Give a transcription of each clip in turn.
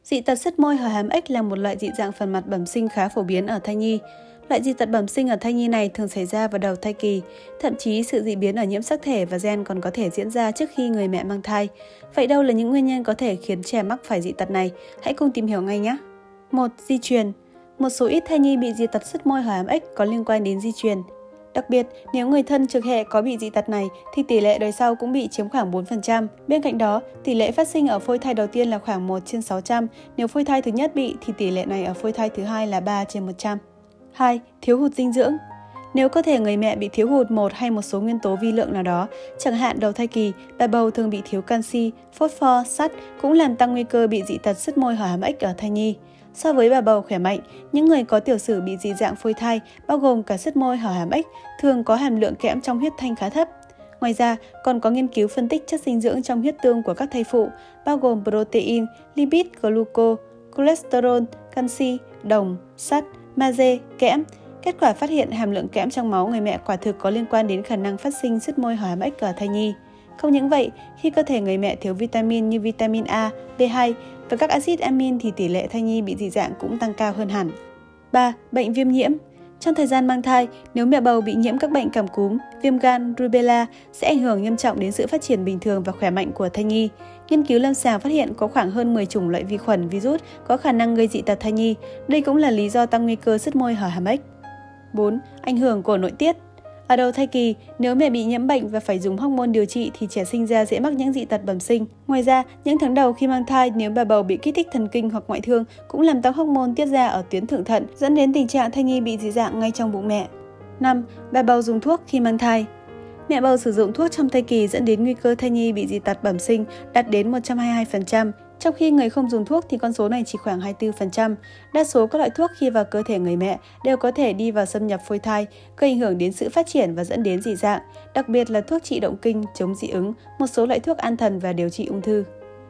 Dị tật sứt môi hở hàm ếch là một loại dị dạng phần mặt bẩm sinh khá phổ biến ở thai nhi. Loại dị tật bẩm sinh ở thai nhi này thường xảy ra vào đầu thai kỳ, thậm chí sự dị biến ở nhiễm sắc thể và gen còn có thể diễn ra trước khi người mẹ mang thai. Vậy đâu là những nguyên nhân có thể khiến trẻ mắc phải dị tật này? Hãy cùng tìm hiểu ngay nhé! 1. Di truyền. Một số ít thai nhi bị dị tật sứt môi hở hàm ếch có liên quan đến di truyền. Đặc biệt, nếu người thân trực hệ có bị dị tật này thì tỷ lệ đời sau cũng bị chiếm khoảng 4%. Bên cạnh đó, tỷ lệ phát sinh ở phôi thai đầu tiên là khoảng 1/600, nếu phôi thai thứ nhất bị thì tỷ lệ này ở phôi thai thứ hai là 3/100. 2. Thiếu hụt dinh dưỡng. Nếu cơ thể người mẹ bị thiếu hụt một hay một số nguyên tố vi lượng nào đó, chẳng hạn đầu thai kỳ, bà bầu thường bị thiếu canxi, phosphor, sắt cũng làm tăng nguy cơ bị dị tật sứt môi hở hàm ếch ở thai nhi. So với bà bầu khỏe mạnh, những người có tiểu sử bị dị dạng phôi thai, bao gồm cả sứt môi hở hàm ếch, thường có hàm lượng kẽm trong huyết thanh khá thấp. Ngoài ra, còn có nghiên cứu phân tích chất dinh dưỡng trong huyết tương của các thai phụ, bao gồm protein, lipid, gluco, cholesterol, canxi, đồng, sắt, magie, kẽm. Kết quả phát hiện hàm lượng kẽm trong máu người mẹ quả thực có liên quan đến khả năng phát sinh sứt môi hở hàm ếch ở thai nhi. Không những vậy, khi cơ thể người mẹ thiếu vitamin như vitamin A, B2 và các axit amin thì tỷ lệ thai nhi bị dị dạng cũng tăng cao hơn hẳn. 3. Bệnh viêm nhiễm. Trong thời gian mang thai, nếu mẹ bầu bị nhiễm các bệnh cảm cúm, viêm gan, rubella sẽ ảnh hưởng nghiêm trọng đến sự phát triển bình thường và khỏe mạnh của thai nhi. Nghiên cứu lâm sàng phát hiện có khoảng hơn 10 chủng loại vi khuẩn, virus có khả năng gây dị tật thai nhi. Đây cũng là lý do tăng nguy cơ sứt môi hở hàm ếch. 4. Ảnh hưởng của nội tiết. Ở đầu thai kỳ, nếu mẹ bị nhiễm bệnh và phải dùng hormone điều trị thì trẻ sinh ra dễ mắc những dị tật bẩm sinh. Ngoài ra, những tháng đầu khi mang thai, nếu bà bầu bị kích thích thần kinh hoặc ngoại thương cũng làm tăng hormone tiết ra ở tuyến thượng thận, dẫn đến tình trạng thai nhi bị dị dạng ngay trong bụng mẹ. 5. Bà bầu dùng thuốc khi mang thai. Mẹ bầu sử dụng thuốc trong thai kỳ dẫn đến nguy cơ thai nhi bị dị tật bẩm sinh đạt đến 122%. Trong khi người không dùng thuốc thì con số này chỉ khoảng 24%. Đa số các loại thuốc khi vào cơ thể người mẹ đều có thể đi vào xâm nhập phôi thai, gây ảnh hưởng đến sự phát triển và dẫn đến dị dạng, đặc biệt là thuốc trị động kinh, chống dị ứng, một số loại thuốc an thần và điều trị ung thư.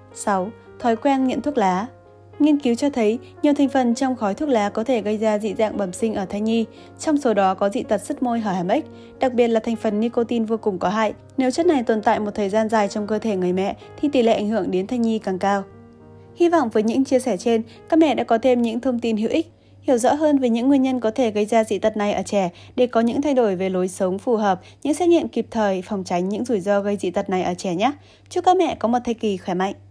6. Thói quen nghiện thuốc lá. Nghiên cứu cho thấy nhiều thành phần trong khói thuốc lá có thể gây ra dị dạng bẩm sinh ở thai nhi, trong số đó có dị tật sứt môi hở hàm ếch, đặc biệt là thành phần nicotine vô cùng có hại. Nếu chất này tồn tại một thời gian dài trong cơ thể người mẹ thì tỷ lệ ảnh hưởng đến thai nhi càng cao. Hy vọng với những chia sẻ trên, các mẹ đã có thêm những thông tin hữu ích, hiểu rõ hơn về những nguyên nhân có thể gây ra dị tật này ở trẻ để có những thay đổi về lối sống phù hợp, những xét nghiệm kịp thời phòng tránh những rủi ro gây dị tật này ở trẻ nhé. Chúc các mẹ có một thai kỳ khỏe mạnh.